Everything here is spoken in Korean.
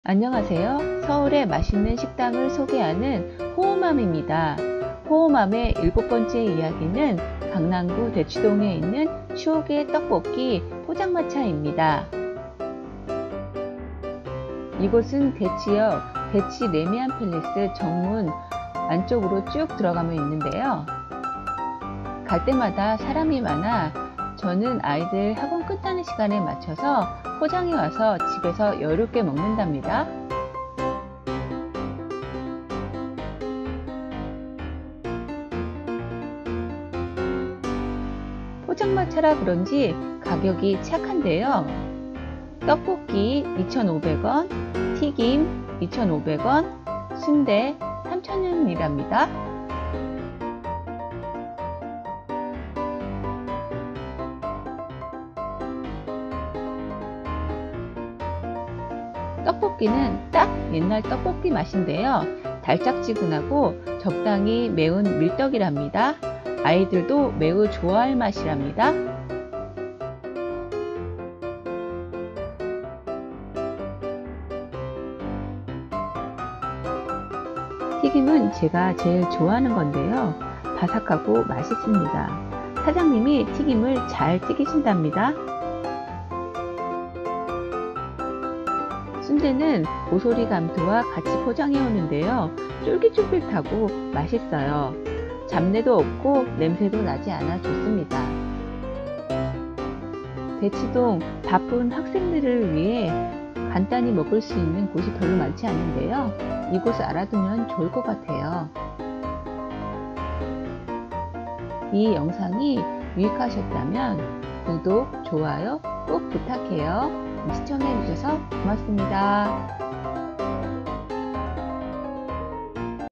안녕하세요. 서울의 맛있는 식당을 소개하는 호호맘입니다. 호호맘의 7번째 이야기는 강남구 대치동에 있는 추억의 떡볶이 포장마차입니다. 이곳은 대치역 대치 레미안 팰리스 정문 안쪽으로 쭉 들어가면 있는데요. 갈 때마다 사람이 많아 저는 아이들 학원 끝나는 시간에 맞춰서 포장해 와서 집에서 여유롭게 먹는답니다. 포장마차라 그런지 가격이 착한데요. 떡볶이 2,500원, 튀김 2,500원, 순대 3,000원이랍니다. 떡볶이는 딱 옛날 떡볶이 맛인데요. 달짝지근하고 적당히 매운 밀떡이랍니다. 아이들도 매우 좋아할 맛이랍니다. 튀김은 제가 제일 좋아하는 건데요. 바삭하고 맛있습니다. 사장님이 튀김을 잘 튀기신답니다. 순대는 오소리 감투와 같이 포장해 오는데요. 쫄깃쫄깃하고 맛있어요. 잡내도 없고 냄새도 나지 않아 좋습니다. 대치동 바쁜 학생들을 위해 간단히 먹을 수 있는 곳이 별로 많지 않은데요. 이곳을 알아두면 좋을 것 같아요. 이 영상이 유익하셨다면 구독, 좋아요 꼭 부탁해요. 시청해주셔서 고맙습니다.